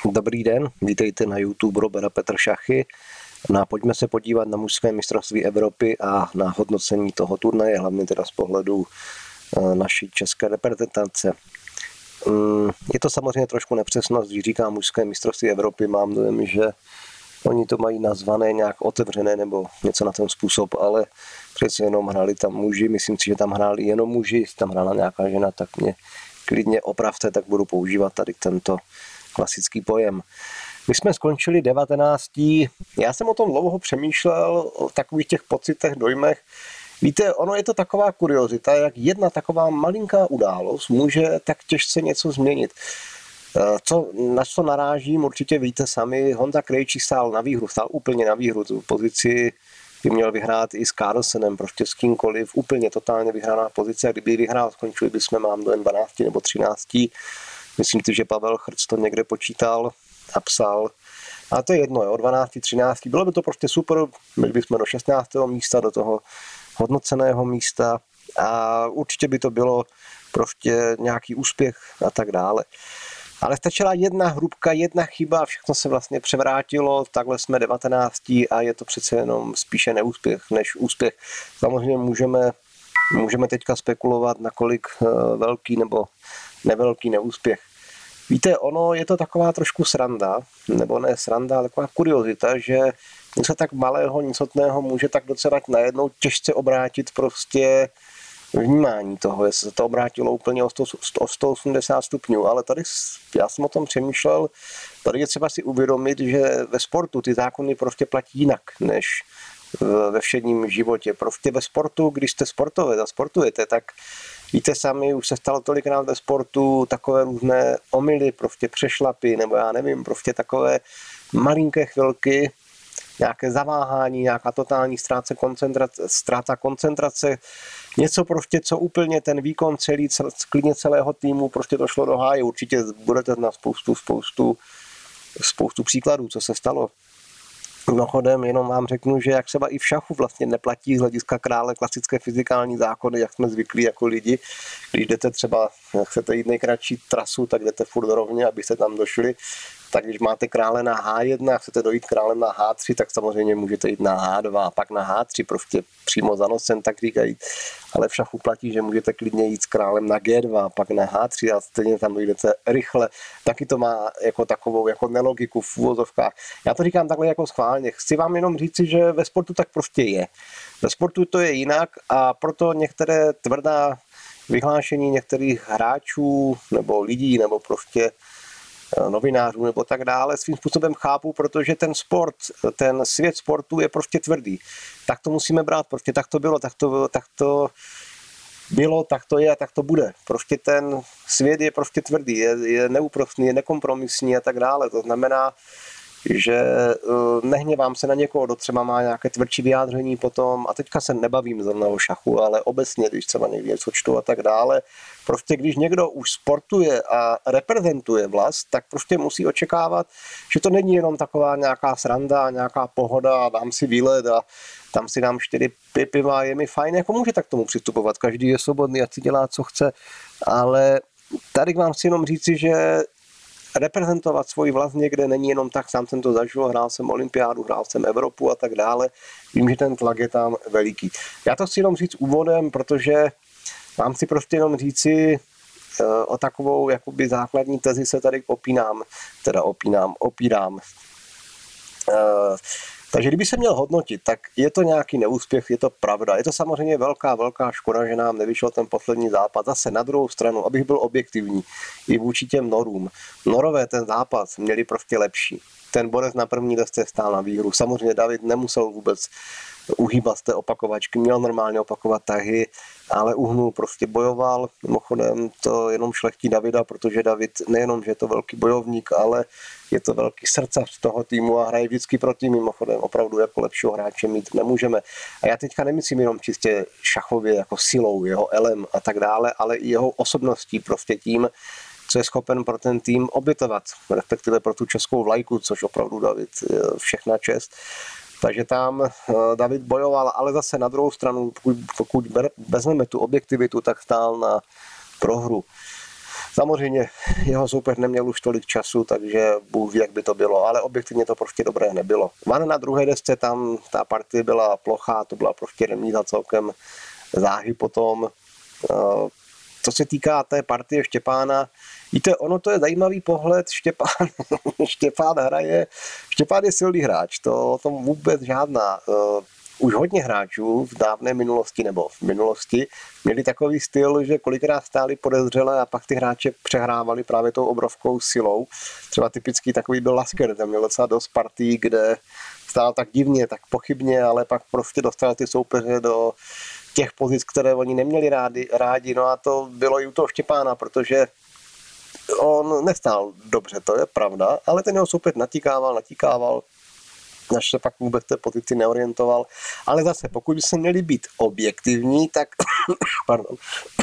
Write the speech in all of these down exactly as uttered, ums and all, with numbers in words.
Dobrý den, vítejte na YouTube Robert a Petr Šachy. No, pojďme se podívat na mužské mistrovství Evropy a na hodnocení toho turnaje, hlavně teda z pohledu naší české reprezentace. Je to samozřejmě trošku nepřesnost, když říkám mužské mistrovství Evropy, mám dojem, že oni to mají nazvané nějak otevřené nebo něco na ten způsob, ale přece jenom hráli tam muži, myslím si, že tam hráli jenom muži, jestli tam hrála nějaká žena, tak mě klidně opravte, tak budu používat tady tento klasický pojem. My jsme skončili devatenáctí. Já jsem o tom dlouho přemýšlel, o takových těch pocitech, dojmech. Víte, ono je to taková kuriozita, jak jedna taková malinká událost může tak těžce něco změnit. Co, na co narážím, určitě víte sami, Honza Krejčí stál na výhru, stál úplně na výhru. Tu pozici by měl vyhrát i s Carlsenem, prostě s kýmkoliv, úplně totálně vyhraná pozice. A kdyby vyhrál, skončili bychom, mám dojem, dvanáct nebo třináct. Myslím si, že Pavel Chrc to někde počítal a psal. A to je jedno, jo, dvanáct třináct. Bylo by to prostě super, byli bychom do šestnáctého místa, do toho hodnoceného místa a určitě by to bylo prostě nějaký úspěch a tak dále. Ale stačila jedna hrubka, jedna chyba a všechno se vlastně převrátilo, takhle jsme devatenáctí a je to přece jenom spíše neúspěch než úspěch. Samozřejmě můžeme, můžeme teďka spekulovat, nakolik velký nebo nevelký neúspěch. Víte, ono je to taková trošku sranda, nebo ne sranda, ale taková kuriozita, že něco tak malého, nicotného může tak docela najednou těžce obrátit prostě vnímání toho, jestli se to obrátilo úplně o sto osmdesát stupňů, ale tady já jsem o tom přemýšlel, tady je třeba si uvědomit, že ve sportu ty zákony prostě platí jinak, než ve všedním životě. Prostě ve sportu, když jste sportovec a sportujete, tak víte sami, už se stalo tolikrát ve sportu takové různé omyly, prostě přešlapy, nebo já nevím, prostě takové malinké chvilky, nějaké zaváhání, nějaká totální ztráta koncentrace, ztráta koncentrace, něco prostě, co úplně ten výkon celý, cel, klidně celého týmu prostě došlo do háje. Určitě budete znát spoustu, spoustu, spoustu příkladů, co se stalo. Mimochodem, jenom vám řeknu, že jak třeba i v šachu vlastně neplatí z hlediska krále klasické fyzikální zákony, jak jsme zvyklí jako lidi. Když jdete třeba, chcete jít nejkratší trasu, tak jdete furt rovně, abyste tam došli. Tak když máte krále na há jedna a chcete dojít králem na há tři, tak samozřejmě můžete jít na há dva a pak na há tři, prostě přímo za nosem, tak říkají. Ale v šachu platí, že můžete klidně jít s králem na gé dva a pak na há tři a stejně tam dojdete rychle. Taky to má jako takovou jako nelogiku v úvozovkách. Já to říkám takhle jako schválně. Chci vám jenom říci, že ve sportu tak prostě je. Ve sportu to je jinak a proto některé tvrdá vyhlášení některých hráčů nebo lidí nebo prostě novinářů nebo tak dále svým způsobem chápu, protože ten sport, ten svět sportu je prostě tvrdý. Tak to musíme brát, prostě tak to bylo, tak to, tak to bylo, tak to je a tak to bude. Prostě ten svět je prostě tvrdý, je, je neúprosný, je nekompromisní a tak dále. To znamená, že nehněvám se na někoho, kdo třeba má nějaké tvrdší vyjádření potom, a teďka se nebavím zrovna o šachu, ale obecně, když třeba někdy něco čtu a tak dále, prostě když někdo už sportuje a reprezentuje vlast, tak prostě musí očekávat, že to není jenom taková nějaká sranda, nějaká pohoda, dám si výlet a tam si dám čtyři piva, je mi fajn, jako může tak tomu přistupovat, každý je svobodný, ať si dělá, co chce, ale tady vám chci jenom říci, že reprezentovat svoji vlast někde není jenom tak, sám jsem to zažil, hrál jsem olympiádu, hrál jsem Evropu a tak dále. Vím, že ten tlak je tam veliký. Já to chci jenom říct úvodem, protože vám si prostě jenom říci o takovou jakoby základní tezi se tady opínám, teda opínám, opírám. Takže kdyby se měl hodnotit, tak je to nějaký neúspěch, je to pravda. Je to samozřejmě velká, velká škoda, že nám nevyšel ten poslední zápas. Zase na druhou stranu, abych byl objektivní, i vůči těm Norům. Norové ten zápas měli prostě lepší. Ten borec na první desce stál na výhru. Samozřejmě David nemusel vůbec uhýbat z té opakovačky, měl normálně opakovat tahy, ale uhnul, prostě bojoval. Mimochodem to jenom šlechtí Davida, protože David nejenom, že je to velký bojovník, ale je to velký srdcař toho týmu a hraje vždycky pro tým. Mimochodem opravdu jako lepšího hráče mít nemůžeme. A já teďka nemyslím jenom čistě šachově jako silou, jeho elem a tak dále, ale i jeho osobností, prostě tím, co je schopen pro ten tým obětovat, respektive pro tu českou vlajku, což opravdu David všechna čest. Takže tam David bojoval, ale zase na druhou stranu, pokud, pokud vezmeme tu objektivitu, tak stál na prohru. Samozřejmě jeho soupeř neměl už tolik času, takže Bůh ví, jak by to bylo, ale objektivně to prostě dobré nebylo. Van na druhé desce tam ta partie byla plochá, to byla prostě remíza celkem záhy potom. Co se týká té partie Štěpána, víte, ono to je zajímavý pohled, Štěpán, Štěpán hraje, Štěpán je silný hráč, to o tom vůbec žádná. Už hodně hráčů v dávné minulosti nebo v minulosti měli takový styl, že kolikrát stáli podezřele a pak ty hráče přehrávali právě tou obrovskou silou. Třeba typický takový byl Lasker, tam měl docela dost partí, kde stál tak divně, tak pochybně, ale pak prostě dostal ty soupeře do těch pozic, které oni neměli rádi, rádi. No a to bylo i u toho Štěpána, protože on nestál dobře, to je pravda, ale ten jeho soupeř natíkával, natíkával, naš se pak vůbec té pozici neorientoval. Ale zase, pokud by se měli být objektivní, tak pardon,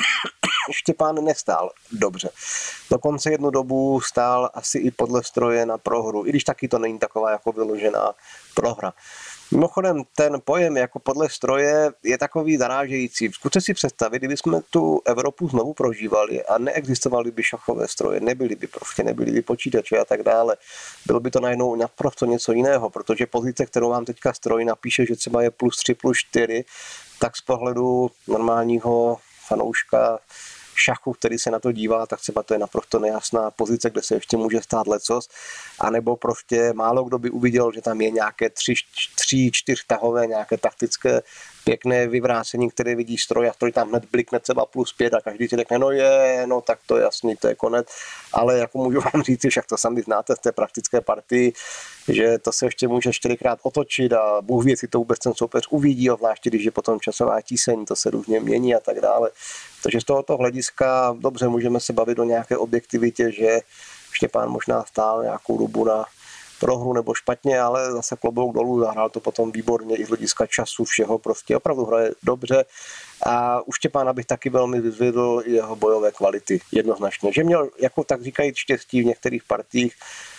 Štěpán nestál dobře. Dokonce jednu dobu stál asi i podle stroje na prohru, i když taky to není taková jako vyložená prohra. Mimochodem, ten pojem jako podle stroje je takový zarážející. Zkuste si představit, kdyby jsme tu Evropu znovu prožívali a neexistovaly by šachové stroje, nebyly by prostě, nebyly by počítače a tak dále. Bylo by to najednou naprosto něco jiného, protože pozice, kterou vám teďka stroj napíše, že třeba je plus tři, plus čtyři, tak z pohledu normálního fanouška šachu, který se na to dívá, tak třeba to je naprosto nejasná pozice, kde se ještě může stát lecos, anebo prostě málo kdo by uviděl, že tam je nějaké tři, tři čtyřtahové, nějaké taktické pěkné vyvrácení, které vidí stroj a stroj tam hned blikne třeba plus pět a každý si řekne, no je, no tak to je jasný, to je konec, ale jako můžu vám říct, však to sami znáte z té praktické partii, že to se ještě může čtyřikrát otočit a Bůh ví, jestli to vůbec ten soupeř uvidí, zvláště když je potom časová tíseň, to se různě mění a tak dále. Takže z tohoto hlediska dobře můžeme se bavit o nějaké objektivitě, že Štěpán možná stál nějakou dobu na prohru nebo špatně, ale zase klobouk dolů, zahrál to potom výborně i z hlediska času všeho, prostě opravdu hraje dobře. A u Štěpána bych taky velmi vyzvedl jeho bojové kvality, jednoznačně. Že měl, jako tak říkají, štěstí v některých partiích,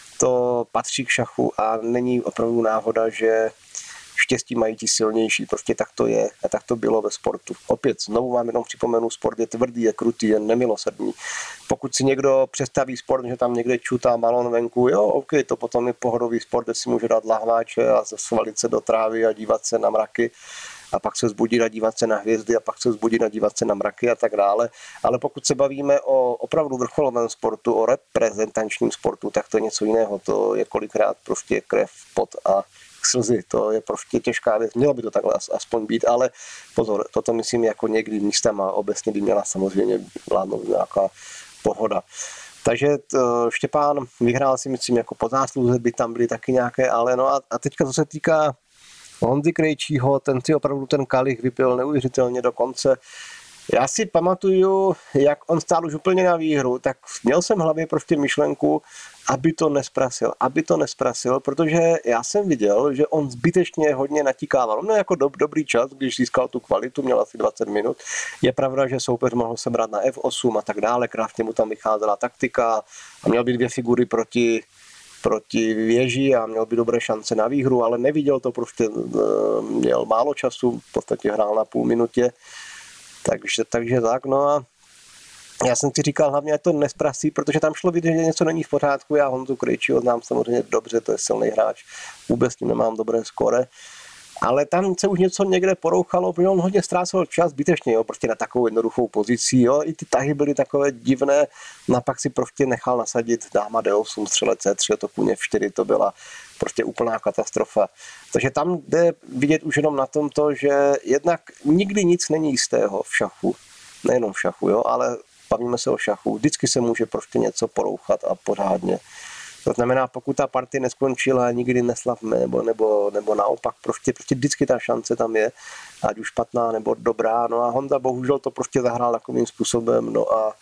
to patří k šachu a není opravdu náhoda, že štěstí mají ti silnější, prostě tak to je a tak to bylo ve sportu. Opět znovu vám jenom připomenu, sport je tvrdý, je krutý, je nemilosrdný. Pokud si někdo představí sport, že tam někde čutá balon venku, jo, ok, to potom je pohodový sport, kde si může dát lahváče a svalit se do trávy a dívat se na mraky a pak se zbudit a dívat se na hvězdy a pak se zbudit a dívat se na mraky a tak dále. Ale pokud se bavíme o opravdu vrcholovém sportu, o reprezentačním sportu, tak to je něco jiného. To je kolikrát prostě krev, pot a slzy, to je prostě těžká věc, mělo by to takhle aspoň být, ale pozor, toto myslím jako někdy místama, obecně by měla samozřejmě vládnout nějaká pohoda. Takže Štěpán vyhrál si myslím jako po zásluze, by tam byly taky nějaké, ale no a, a teďka co se týká Honzy Krejčího, ten si opravdu ten kalich vypil neuvěřitelně do konce. Já si pamatuju, jak on stál už úplně na výhru, tak měl jsem v hlavě prostě myšlenku, aby to nesprasil, aby to nesprasil, protože já jsem viděl, že on zbytečně hodně natíkával. No jako dob, dobrý čas, když získal tu kvalitu, měl asi dvacet minut. Je pravda, že soupeř mohl se brát na F osm a tak dále, krásně mu tam vycházela taktika a měl by dvě figury proti proti věži a měl by dobré šance na výhru, ale neviděl to, prostě měl málo času, v podstatě hrál na půl minutě. Takže, takže tak, no a já jsem si říkal hlavně, ať to nesprasí, protože tam šlo vidět, že něco není v pořádku. Já Honzu Krejčího znám samozřejmě dobře, to je silný hráč, vůbec s ním nemám dobré skóre. Ale tam se už něco někde porouchalo, protože on hodně ztrácel čas zbytečně, jo, prostě na takovou jednoduchou pozici, jo, i ty tahy byly takové divné, no a pak si prostě nechal nasadit dáma D osm, střelec C tři, to kůň F čtyři, to byla prostě úplná katastrofa. Takže tam jde vidět už jenom na tom to, že jednak nikdy nic není jistého v šachu, nejenom v šachu, jo, ale bavíme se o šachu, vždycky se může prostě něco porouchat a pořádně. To znamená, pokud ta partie neskončila, nikdy neslavme, nebo, nebo, nebo naopak, prostě, prostě vždycky ta šance tam je, ať už špatná nebo dobrá. No a Honza bohužel to prostě zahrál takovým způsobem, no a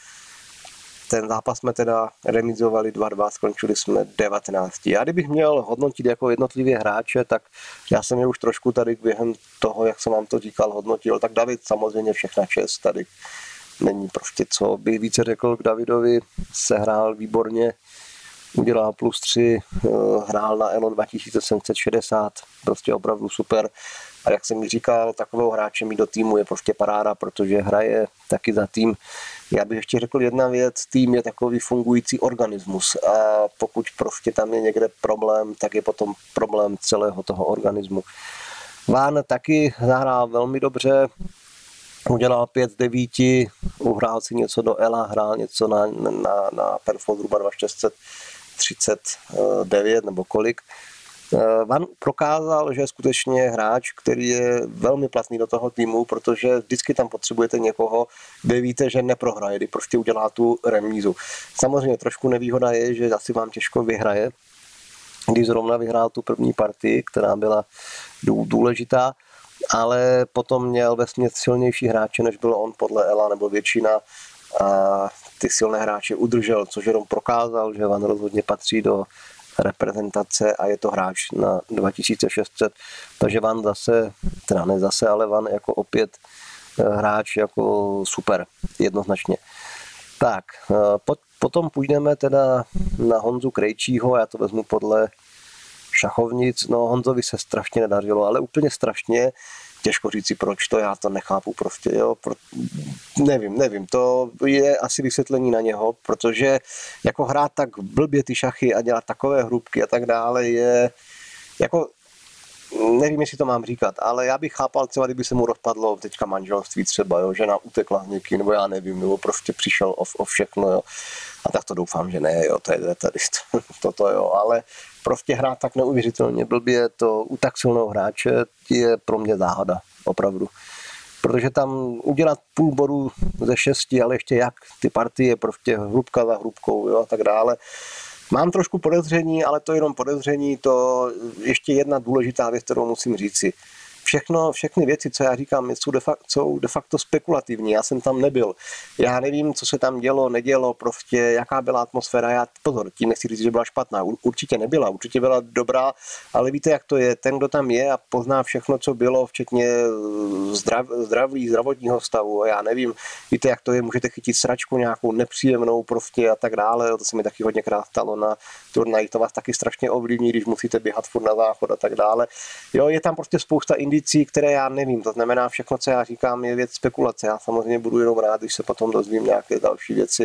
ten zápas jsme teda remizovali dva dva, skončili jsme devatenáct. Já kdybych měl hodnotit jako jednotlivě hráče, tak já jsem je už trošku tady během toho, jak jsem vám to říkal, hodnotil. Tak David samozřejmě všechna čest, tady není prostě co bych více řekl k Davidovi, sehrál výborně. udělal plus tři, hrál na Elo dva tisíce sedm set šedesát, prostě opravdu super. A jak jsem mi říkal, takového hráče mít do týmu je prostě paráda, protože hraje taky za tým. Já bych ještě řekl jedna věc, tým je takový fungující organismus a pokud prostě tam je někde problém, tak je potom problém celého toho organismu. Ván taky zahrál velmi dobře, udělal pět z devíti, uhrál si něco do Ela, hrál něco na, na, na Perfo zhruba dva tisíce šest set třicet devět nebo kolik. Van prokázal, že je skutečně hráč, který je velmi platný do toho týmu, protože vždycky tam potřebujete někoho, kde víte, že neprohraje, kdy prostě udělá tu remízu. Samozřejmě trošku nevýhoda je, že asi vám těžko vyhraje, když zrovna vyhrál tu první partii, která byla důležitá, ale potom měl vesměs silnější hráče, než byl on podle Ela, nebo většina, a ty silné hráče udržel, což jenom prokázal, že Van rozhodně patří do reprezentace a je to hráč na dva tisíce šest set, takže Van zase, teda ne zase, ale Van jako opět hráč jako super, jednoznačně. Tak, potom půjdeme teda na Honzu Krejčího, já to vezmu podle šachovnic, no Honzovi se strašně nedařilo, ale úplně strašně, těžko říci proč to, já to nechápu prostě, jo, pro, nevím, nevím, to je asi vysvětlení na něho, protože jako hrát tak blbě ty šachy a dělat takové hrubky a tak dále je, jako nevím, jestli to mám říkat, ale já bych chápal třeba, kdyby se mu rozpadlo teďka manželství třeba, jo, žena utekla s někým, nebo já nevím, nebo prostě přišel o, o všechno, jo. A tak to doufám, že ne, jo, to je tady toto, jo, ale prostě hrát tak neuvěřitelně blbě, to u tak silného hráče je pro mě záhada, opravdu. Protože tam udělat půl bodu ze šesti, ale ještě jak, ty partie, prostě hrubka za hrubkou, jo, a tak dále. Mám trošku podezření, ale to je jenom podezření, to ještě jedna důležitá věc, kterou musím říci. Všechno, všechny věci, co já říkám, jsou de, facto, jsou de facto spekulativní. Já jsem tam nebyl. Já nevím, co se tam dělo, nedělo, prostě jaká byla atmosféra. Já, pozor, tím nechci říct, že byla špatná. Určitě nebyla, určitě byla dobrá, ale víte, jak to je. Ten, kdo tam je a pozná všechno, co bylo, včetně zdrav, zdraví, zdravotního stavu, já nevím, víte, jak to je, můžete chytit sračku nějakou nepříjemnou prostě a tak dále. To se mi taky hodněkrát stalo na turnaji, to vás taky strašně ovlivní, když musíte běhat furt na záchod a tak dále. Jo, je tam prostě spousta indicí, které já nevím. To znamená, všechno, co já říkám, je věc spekulace. Já samozřejmě budu jenom rád, když se potom dozvím nějaké další věci.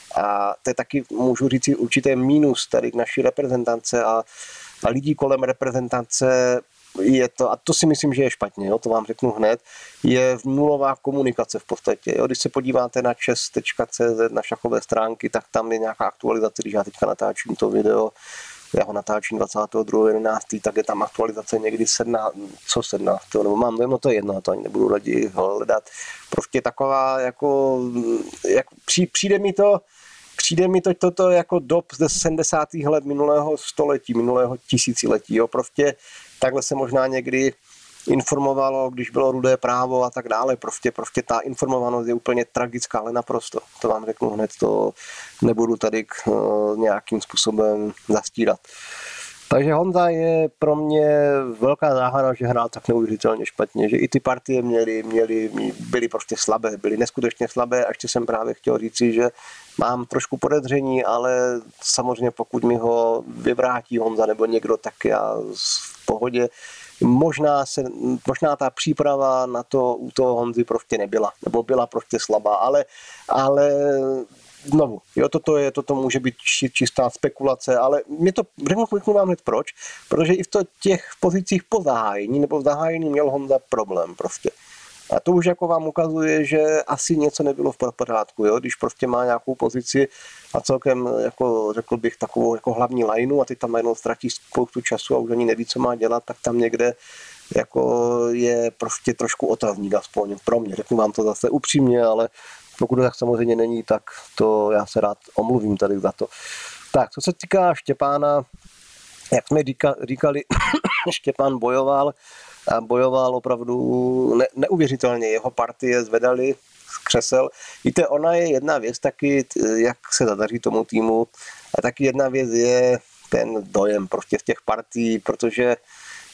A to je taky, můžu říct, určité mínus tady k naší reprezentace a, a lidí kolem reprezentace je to, a to si myslím, že je špatně, jo, to vám řeknu hned, je nulová komunikace v podstatě. Jo. Když se podíváte na čes tečka cé zet, na šachové stránky, tak tam je nějaká aktualizace, když já teďka natáčím to video, já ho natáčím dvacátého druhého jedenáctého tak je tam aktualizace někdy sedmnáct, co sedmnáctého nebo mám, no to je jedno, to ani nebudu raději hledat. Prostě taková, jako, jak, přijde mi to, Přijde mi to toto jako dob ze sedmdesátých let minulého století, minulého tisíciletí. Jo. Prostě takhle se možná někdy informovalo, když bylo rudé právo a tak dále. Prostě, prostě ta informovanost je úplně tragická, ale naprosto. To vám řeknu hned, to nebudu tady k, uh, nějakým způsobem zastírat. Takže Honza je pro mě velká záhada, že hrál tak neuvěřitelně špatně, že i ty partie měly, měly, byly prostě slabé, byly neskutečně slabé a ještě jsem právě chtěl říci, že mám trošku podezření, ale samozřejmě pokud mi ho vyvrátí Honza nebo někdo, tak já v pohodě. Možná, se, možná ta příprava na to u toho Honzy prostě nebyla, nebo byla prostě slabá, ale, ale znovu, jo, toto, je, toto může být čistá spekulace, ale mě to, řeknu vám hned proč, protože i v to, těch pozicích po zahájení nebo v zahájení měl Honza problém prostě. A to už jako vám ukazuje, že asi něco nebylo v pořádku, jo, když prostě má nějakou pozici a celkem, jako řekl bych, takovou jako hlavní lineu a ty tam najednou ztratí spoustu času a už ani neví, co má dělat, tak tam někde jako je prostě trošku otazník, aspoň pro mě. Řeknu vám to zase upřímně, ale pokud to tak samozřejmě není, tak to já se rád omluvím tady za to. Tak, co se týká Štěpána, jak jsme říkali, Štěpán bojoval, a bojoval opravdu ne, neuvěřitelně. Jeho partie zvedali z křesel. Víte, ona je jedna věc taky, jak se zadaří tomu týmu, a taky jedna věc je ten dojem prostě z těch partií, protože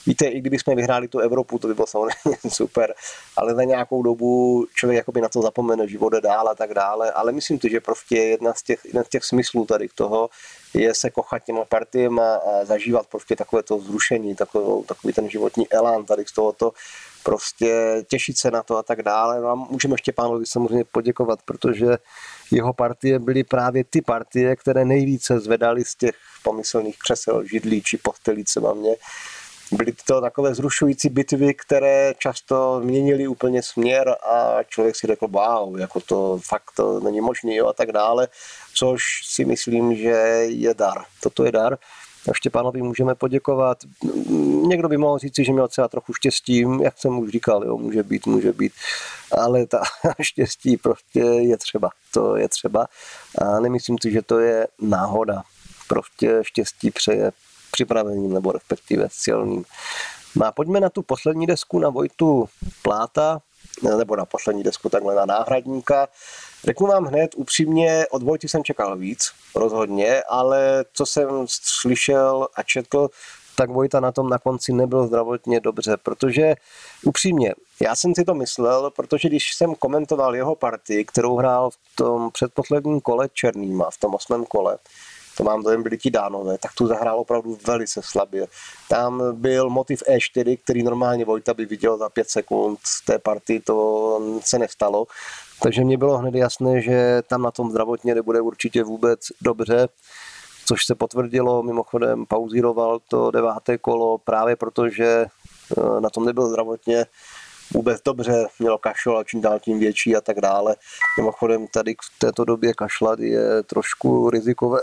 víte, i kdybychom vyhráli tu Evropu, to by bylo samozřejmě super, ale za nějakou dobu člověk jakoby na to zapomene, život jde dál a tak dále, ale myslím si, že prostě jedna z těch, jedna z těch smyslů tady toho je se kochat těma partiema a zažívat prostě takové to vzrušení, takový, takový ten životní elán tady z tohoto, prostě těšit se na to a tak dále. No a můžeme Štěpánovi samozřejmě poděkovat, protože jeho partie byly právě ty partie, které nejvíce zvedaly z těch pomyslných křesel, židlí či postelí třeba mě. Byly to takové zrušující bitvy, které často měnily úplně směr a člověk si řekl, wow, jako to fakt to není možný, jo, a tak dále, což si myslím, že je dar. Toto je dar. A Štěpánovi můžeme poděkovat. Někdo by mohl říct, že měl třeba trochu štěstí, jak jsem už říkal, jo, může být, může být, ale ta štěstí prostě je třeba, to je třeba a nemyslím si, že to je náhoda. Prostě štěstí přeje připraveným nebo respektive silným. No a pojďme na tu poslední desku, na Vojtu Pláta, nebo na poslední desku takhle na náhradníka. Řeknu vám hned upřímně, od Vojty jsem čekal víc, rozhodně, ale co jsem slyšel a četl, tak Vojta na tom na konci nebyl zdravotně dobře, protože upřímně, já jsem si to myslel, protože když jsem komentoval jeho partii, kterou hrál v tom předposledním kole Černýma, v tom osmém kole, to mám dojem, byli ti Dánové, tak tu zahrál opravdu velice slabě. Tam byl motiv E čtyři, který normálně Vojta by viděl za pět sekund, v té partii to se nestalo, takže mně bylo hned jasné, že tam na tom zdravotně nebude určitě vůbec dobře, což se potvrdilo, mimochodem pauzíroval to deváté kolo právě protože na tom nebyl zdravotně vůbec dobře, mělo kašel a čím dál tím větší a tak dále. Mimochodem tady v této době kašlat je trošku rizikové.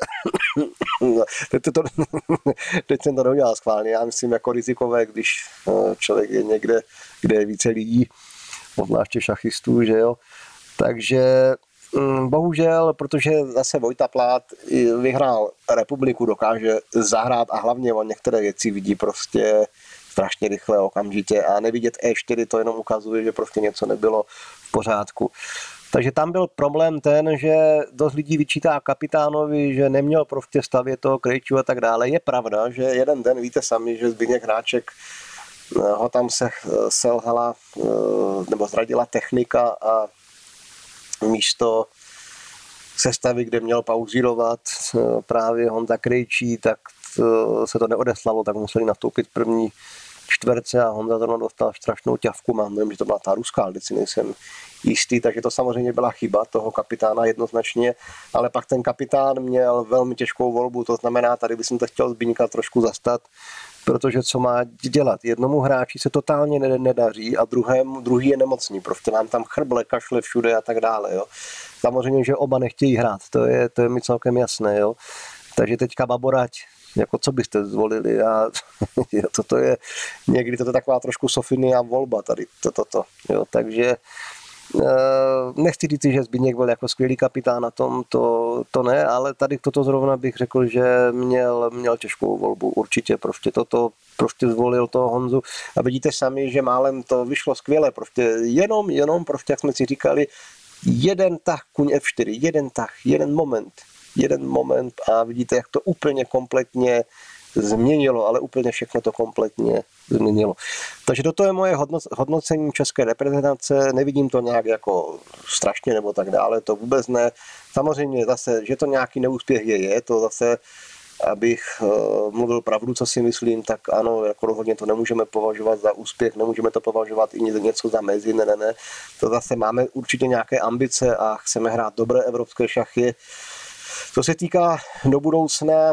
teď, to, teď jsem to neudělal schválně, já myslím jako rizikové, když člověk je někde, kde je více lidí, zvláště šachistů, že jo. Takže bohužel, protože zase Vojta Plát vyhrál republiku, dokáže zahrát a hlavně on některé věci vidí prostě strašně rychle, okamžitě a nevidět E čtyři to jenom ukazuje, že prostě něco nebylo v pořádku. Takže tam byl problém ten, že dost lidí vyčítá kapitánovi, že neměl prostě stavět toho Krejčího a tak dále. Je pravda, že jeden den, víte sami, že Zbyněk Hráček ho tam se selhala nebo zradila technika a místo sestavy, kde měl pauzírovat právě Honza Krejčí, tak se to neodeslalo, tak museli nastoupit první čtverce a Honza zrovna dostal strašnou ťavku, mám nevím, že to byla ta ruská, ale si nejsem jistý, takže to samozřejmě byla chyba toho kapitána jednoznačně, ale pak ten kapitán měl velmi těžkou volbu, to znamená, tady bych to chtěl Zbyňka trošku zastat, protože co má dělat? Jednomu hráči se totálně nedaří a druhému, druhý je nemocný, prostě nám tam chrble, kašle všude a tak dále, jo. Samozřejmě, že oba nechtějí hrát, to je, to je mi celkem jasné, jo. Takže teďka Baborať, jako co byste zvolili a toto je někdy toto je taková trošku Sofinia volba tady, toto, to, jo, takže nechci říct, že Zbyněk byl jako skvělý kapitán na tom, to, to ne, ale tady toto zrovna bych řekl, že měl, měl těžkou volbu, určitě prostě toto prostě zvolil toho Honzu a vidíte sami, že málem to vyšlo skvěle, prostě jenom, jenom prostě, jak jsme si říkali, jeden tah kuň F čtyři, jeden tah, jeden moment, jeden moment a vidíte, jak to úplně kompletně změnilo, ale úplně všechno to kompletně změnilo. Takže toto je moje hodnocení české reprezentace, nevidím to nějak jako strašně nebo tak dále, to vůbec ne. Samozřejmě zase, že to nějaký neúspěch je, je to zase, abych mluvil pravdu, co si myslím, tak ano, jako rozhodně to nemůžeme považovat za úspěch, nemůžeme to považovat i něco za mezi, ne, ne, ne. To zase máme určitě nějaké ambice a chceme hrát dobré evropské šachy. Co se týká do budoucna,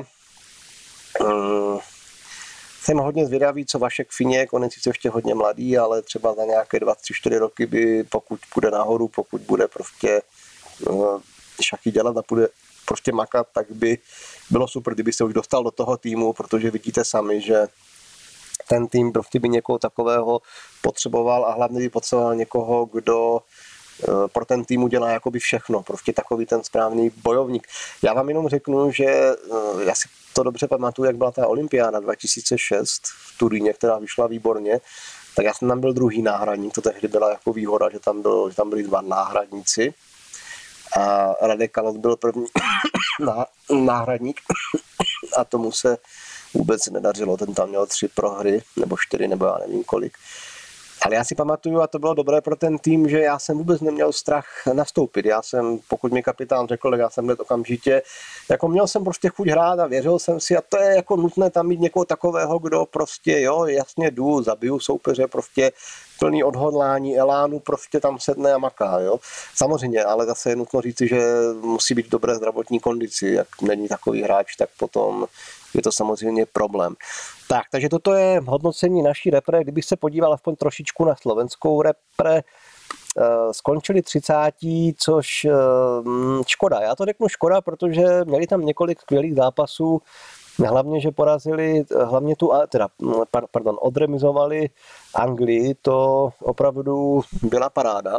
jsem hodně zvědavý, co Vašek Finěk, on je sice ještě hodně mladý, ale třeba za nějaké dva, tři, čtyři roky by, pokud půjde nahoru, pokud bude prostě šachy dělat a bude prostě makat, tak by bylo super, kdyby se už dostal do toho týmu, protože vidíte sami, že ten tým prostě by někoho takového potřeboval a hlavně by potřeboval někoho, kdo pro ten tým udělá jakoby všechno, prostě takový ten správný bojovník. Já vám jenom řeknu, že já si to dobře pamatuju, jak byla ta olympiáda dva tisíce šest v Turíně, která vyšla výborně, tak já jsem tam byl druhý náhradník, to tehdy byla jako výhoda, že tam, byl, že tam byli dva náhradníci a Radek Kalot byl první náhradník a tomu se vůbec nedařilo, ten tam měl tři prohry, nebo čtyři, nebo já nevím kolik. Ale já si pamatuju, a to bylo dobré pro ten tým, že já jsem vůbec neměl strach nastoupit. Já jsem, pokud mi kapitán řekl, tak já jsem hned okamžitě, jako měl jsem prostě chuť hrát a věřil jsem si, a to je jako nutné tam mít někoho takového, kdo prostě, jo, jasně jdu, zabiju soupeře, prostě plný odhodlání, elánu, prostě tam sedne a maká, jo. Samozřejmě, ale zase je nutno říci, že musí být v dobré zdravotní kondici, jak není takový hráč, tak potom je to samozřejmě problém. Tak, takže toto je hodnocení naší repre. Kdybych se podíval aspoň trošičku na slovenskou repre, skončili třicátí, což škoda. Já to řeknu škoda, protože měli tam několik skvělých zápasů, hlavně, že porazili, hlavně tu, teda, pardon, odremizovali Anglii, to opravdu byla paráda.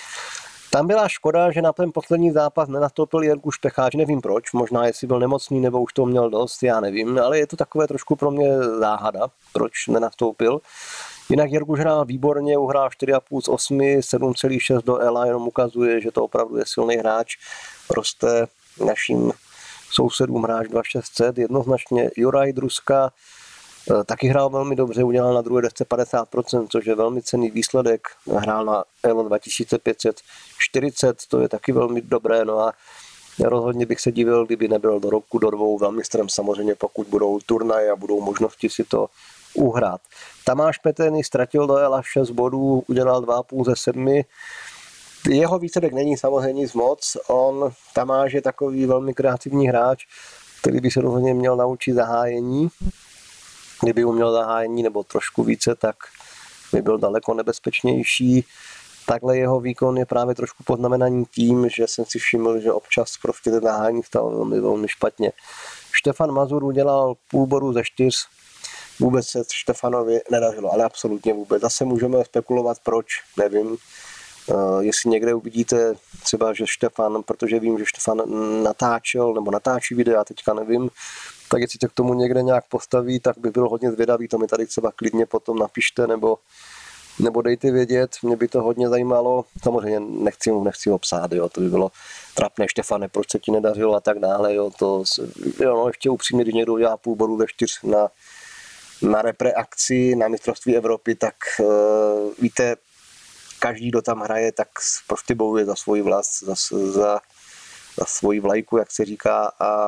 Tam byla škoda, že na ten poslední zápas nenastoupil Jirku Štecháč, nevím proč, možná jestli byl nemocný nebo už to měl dost, já nevím, ale je to takové trošku pro mě záhada, proč nenastoupil. Jinak Jirku hrál výborně, uhrál čtyři a půl z osmi, sedm celá šest do Ela, jenom ukazuje, že to opravdu je silný hráč, roste našim sousedům hráč dva šest set, jednoznačně Juraj Druska taky hrál velmi dobře, udělal na druhé desce padesát procent, což je velmi cenný výsledek. Hrál na Elo dva tisíce pět set čtyřicet, to je taky velmi dobré. No a rozhodně bych se divil, kdyby nebyl do roku, do dvou velmistrem, samozřejmě pokud budou turnaje a budou možnosti si to uhrát. Tamáš Peteny ztratil do Ela šest bodů, udělal dva a půl ze sedmi. Jeho výsledek není samozřejmě nic moc. On, Tamáš je takový velmi kreativní hráč, který by se rozhodně měl naučit zahájení. Kdyby uměl zahájení nebo trošku více, tak by byl daleko nebezpečnější. Takhle jeho výkon je právě trošku poznamenaný tím, že jsem si všiml, že občas prostě ten zahájení stalo velmi, velmi špatně. Štefan Mazur udělal půl bodu ze čtyř, vůbec se Štefanovi nedařilo, ale absolutně vůbec. Zase můžeme spekulovat, proč, nevím. Uh, jestli někde uvidíte třeba, že Štefan, protože vím, že Štefan natáčel nebo natáčí videa, teďka nevím, tak jestli se k tomu někde nějak postaví, tak bych byl hodně zvědavý, to mi tady třeba klidně potom napište nebo, nebo dejte vědět, mě by to hodně zajímalo. Samozřejmě nechci, nechci ho psát, jo, to by bylo trapné, Štefane, proč se ti nedařilo a tak dále, jo, to, jo, no, ještě upřímně, když někdo udělá půl bodu ze čtyř na, na repre akci, na mistrovství Evropy, tak uh, víte, každý, kdo tam hraje, tak prostě bojuje za svůj vlast, za, za, za svoji vlajku, jak se říká, a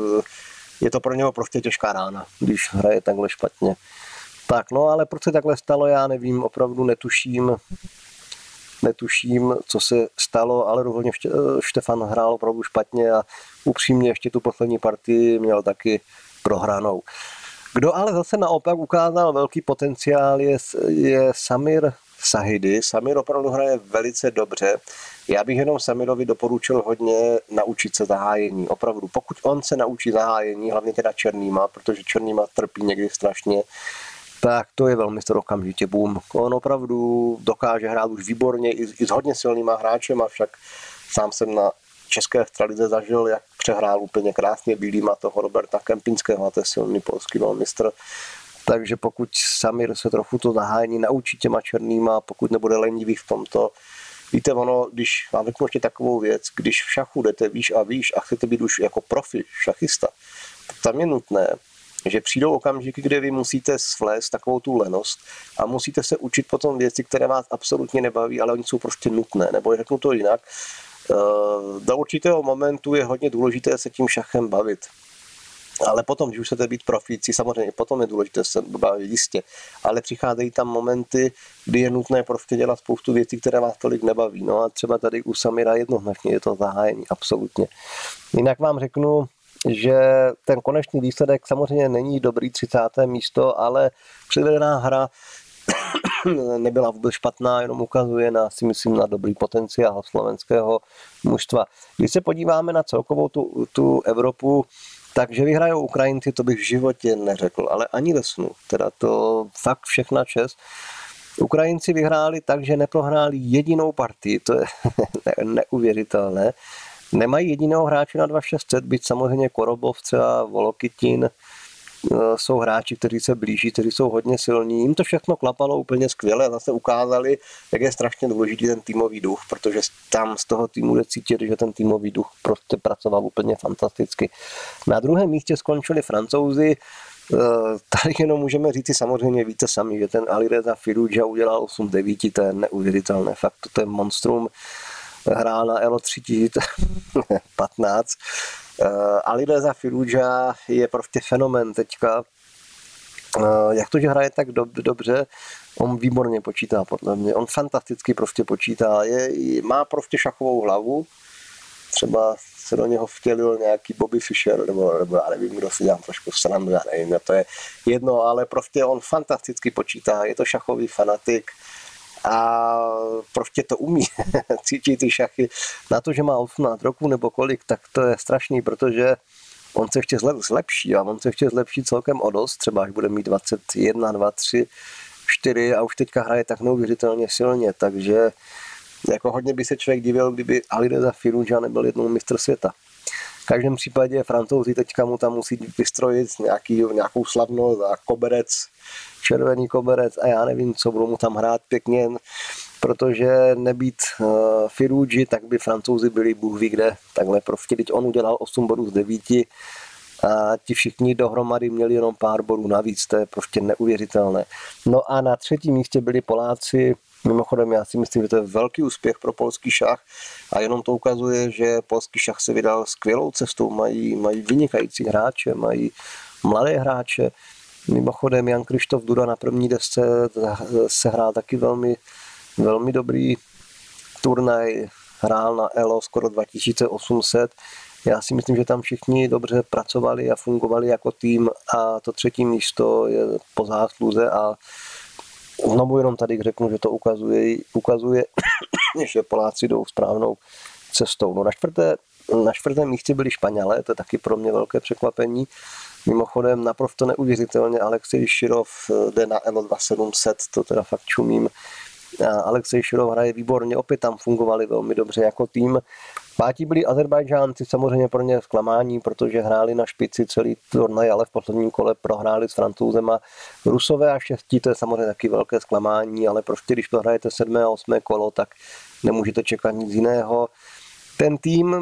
je to pro něho prostě těžká rána, když hraje takhle špatně. Tak, no ale proč se takhle stalo, já nevím, opravdu netuším, netuším, co se stalo, ale rozhodně Štefan hrál opravdu špatně a upřímně ještě tu poslední partii měl taky prohranou. Kdo ale zase naopak ukázal velký potenciál, je, je Samir Sahidi. Samir opravdu hraje velice dobře. Já bych jenom Samirovi doporučil hodně naučit se zahájení. Opravdu, pokud on se naučí zahájení, hlavně teda Černýma, protože Černýma trpí někdy strašně, tak to je velmi okamžitě boom. On opravdu dokáže hrát už výborně i, i s hodně silnýma hráčem, avšak sám jsem na české extralize zažil, jak přehrál úplně krásně bílýma toho Roberta Kempinského, a to je silný polský velmistr. Takže pokud Samir se trochu to zahájení naučí těma Černýma, pokud nebude lenivý v tomto, víte, ono, když vám řeknu ještě takovou věc, když v šachu jdete výš a výš a chcete být už jako profi šachista, tak tam je nutné, že přijdou okamžiky, kde vy musíte svlézt takovou tu lenost a musíte se učit potom věci, které vás absolutně nebaví, ale oni jsou prostě nutné, nebo řeknu to jinak. Do určitého momentu je hodně důležité se tím šachem bavit. Ale potom, když už chcete být profíci, samozřejmě potom je důležité se bavit jistě, ale přicházejí tam momenty, kdy je nutné prostě dělat spoustu věcí, které vás tolik nebaví. No a třeba tady u Samira jednoznačně je to zahájení, absolutně. Jinak vám řeknu, že ten konečný výsledek samozřejmě není dobrý třicáté místo, ale předvedená hra nebyla vůbec špatná, jenom ukazuje na, si myslím, na dobrý potenciál slovenského mužstva. Když se podíváme na celkovou tu, tu Evropu, takže vyhrajou Ukrajinci, to bych v životě neřekl, ale ani ve snu. Teda to fakt všechna čest. Ukrajinci vyhráli tak, že neprohráli jedinou partii, to je neuvěřitelné. Nemají jediného hráče na dva šest set, byť samozřejmě Korobov, třeba Volokytin, jsou hráči, kteří se blíží, kteří jsou hodně silní. Jim to všechno klapalo úplně skvěle a zase ukázali, jak je strašně důležitý ten týmový duch, protože tam z toho týmu jde cítit, že ten týmový duch prostě pracoval úplně fantasticky. Na druhém místě skončili Francouzi. Tady jenom můžeme říct samozřejmě víte sami, že ten Alireza Firouzja udělal osm devět, to je neuvěřitelné, fakt to je monstrum, hrál na Elo tři tisíce patnáct. Alireza Firouzja je prostě fenomén teďka. Jak to, že hraje tak dob- dobře, on výborně počítá podle mě, on fantasticky prostě počítá, je, má prostě šachovou hlavu, třeba se do něho vtělil nějaký Bobby Fischer, nebo, nebo já nevím, kdo si dělám trošku srandu, já nevím, to je jedno, ale prostě on fantasticky počítá, je to šachový fanatik a prostě to umí, cítí ty šachy. Na to, že má osmnáct roků nebo kolik, tak to je strašný, protože on se ještě zlepší a on se ještě zlepší celkem o dost, třeba až bude mít dvacet jedna, dva, tři, čtyři a už teďka hraje tak neuvěřitelně silně, takže jako hodně by se člověk divil, kdyby Alireza Firouzja nebyl jednou mistr světa. V každém případě Francouzi teďka mu tam musí vystrojit nějaký, nějakou slavnost a koberec, červený koberec a já nevím, co budou mu tam hrát pěkně, protože nebýt uh, Firouzji, tak by Francouzi byli Bůh ví kde. Takhle prostě, teď on udělal osm bodů z devíti a ti všichni dohromady měli jenom pár bodů navíc, to je prostě neuvěřitelné. No a na třetím místě byli Poláci. Mimochodem, já si myslím, že to je velký úspěch pro polský šach a jenom to ukazuje, že polský šach se vydal skvělou cestou, mají, mají vynikající hráče, mají mladé hráče. Mimochodem, Jan Krištof Duda na první desce se hrál taky velmi, velmi dobrý turnaj, hrál na Elo skoro dva tisíce osm set. Já si myslím, že tam všichni dobře pracovali a fungovali jako tým a to třetí místo je po zásluze a znovu jenom tady řeknu, že to ukazuje, ukazuje že Poláci jdou správnou cestou. No na, čtvrté, na čtvrtém místě byli Španělé, to je taky pro mě velké překvapení. Mimochodem naprosto neuvěřitelně Alexej Širov jde na Elo dva tisíce sedm set, to teda fakt čumím. A Alexej Širov hraje výborně, opět tam fungovali velmi dobře jako tým. Pátí byli Azerbajdžánci, samozřejmě pro ně zklamání, protože hráli na špici celý turnaj, ale v posledním kole prohráli s Francouzema. Rusové a šestí, to je samozřejmě taky velké zklamání, ale prostě když to hrajete sedmé a osmé kolo, tak nemůžete čekat nic jiného. Ten tým,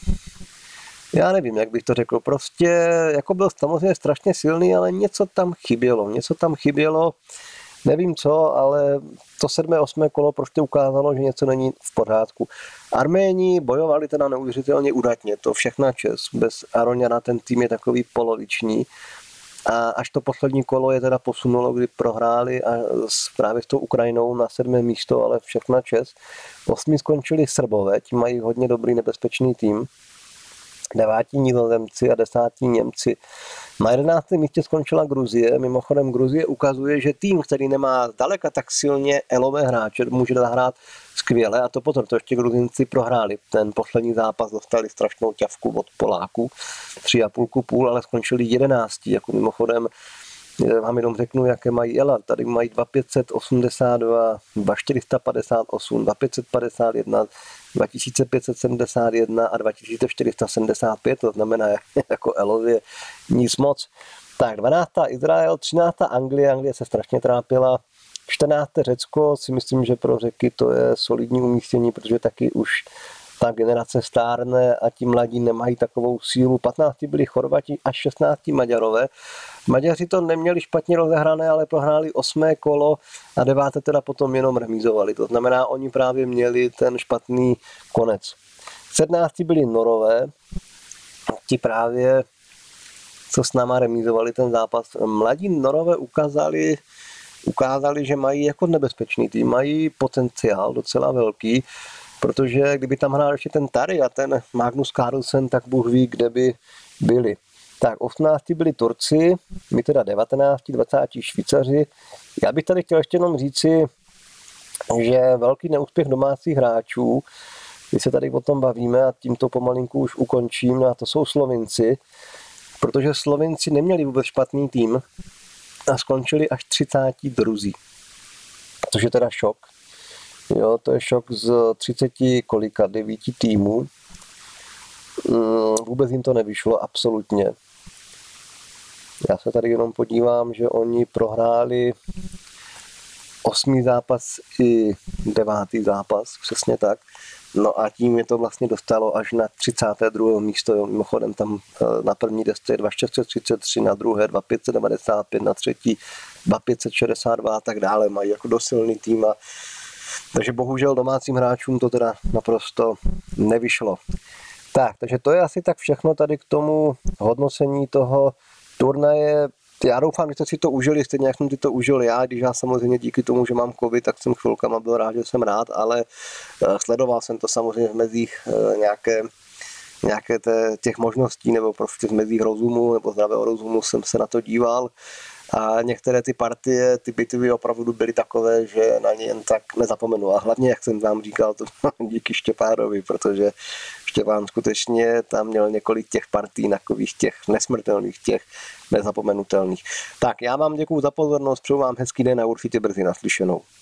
já nevím, jak bych to řekl, prostě jako byl samozřejmě strašně silný, ale něco tam chybělo, něco tam chybělo. Nevím co, ale to sedmé, osmé kolo prostě ukázalo, že něco není v pořádku. Arméni bojovali teda neuvěřitelně udatně, to všechna čest. Bez Aroňana ten tým je takový poloviční. A až to poslední kolo je teda posunulo, kdy prohráli a právě s tou Ukrajinou na sedmé místo, ale všechna čest. Osmí skončili Srbové, ti mají hodně dobrý nebezpečný tým. Devátí Nizozemci a desátí Němci. Na jedenáctém místě skončila Gruzie. Mimochodem Gruzie ukazuje, že tým, který nemá zdaleka tak silně elové hráče, může zahrát skvěle a to potom, to ještě Gruzinci prohráli. Ten poslední zápas dostali strašnou ťavku od Poláků, tři a půlku půl, ale skončili jedenáctí. Jako mimochodem vám jenom řeknu, jaké mají Ela. Tady mají dva tisíce pět set osmdesát dva, dva tisíce čtyři sta padesát osm, dva tisíce pět set padesát jedna, dva tisíce pět set sedmdesát jedna a dva tisíce čtyři sta sedmdesát pět, to znamená jako Elově nic moc. Tak dvanáctá Izrael, třináctá Anglie, Anglie se strašně trápila, čtrnácté Řecko, si myslím, že pro Řeky to je solidní umístění, protože taky už ta generace stárne a ti mladí nemají takovou sílu. patnáctí byli Chorvati a šestnáctí Maďarové. Maďaři to neměli špatně rozehrané, ale prohráli osmé kolo a deváté teda potom jenom remízovali. To znamená, oni právě měli ten špatný konec. sedmnáctí byli Norové, ti právě co s náma remízovali ten zápas. Mladí Norové ukázali, ukázali, že mají jako nebezpečný tým, mají potenciál docela velký, protože kdyby tam hrál ještě ten Tary a ten Magnus Carlsen, tak Bůh ví, kde by byli. Tak osmnáctí byli Turci, my teda devatenáctí, dvacátí Švýcaři. Já bych tady chtěl ještě jenom říci, že velký neúspěch domácích hráčů, když se tady o tom bavíme a tímto pomalinku už ukončím, a to jsou Slovinci, protože Slovinci neměli vůbec špatný tým a skončili až třicátí druzí. Což je teda šok. Jo, to je šok z třiceti kolika, devíti týmů. Vůbec jim to nevyšlo, absolutně. Já se tady jenom podívám, že oni prohráli osmý zápas i devátý zápas, přesně tak. No a tím je to vlastně dostalo až na třicáté druhé místo. Jo. Mimochodem tam na první desce je dva tisíce šest set třicet tři, na druhé dva tisíce pět set devadesát pět, na třetí dva tisíce pět set šedesát dva a tak dále. Mají jako dosilný tým. A... takže bohužel domácím hráčům to teda naprosto nevyšlo. Tak, takže to je asi tak všechno tady k tomu hodnocení toho turnaje. Já doufám, že jste si to užili, stejně jak jsem si to užil já, když já samozřejmě díky tomu, že mám covid, tak jsem chvilkama byl rád, že jsem rád, ale sledoval jsem to samozřejmě v mezích nějaké, nějaké té, těch možností, nebo prostě v mezích rozumu, nebo zdravého rozumu jsem se na to díval. A některé ty partie, ty bitvy opravdu byly takové, že na ně jen tak nezapomenu. A hlavně, jak jsem vám říkal, to díky Štěpánovi, protože Štěpán skutečně tam měl několik těch partí, takových těch nesmrtelných, těch nezapomenutelných. Tak já vám děkuju za pozornost, přeju vám hezký den a určitě brzy naslyšenou.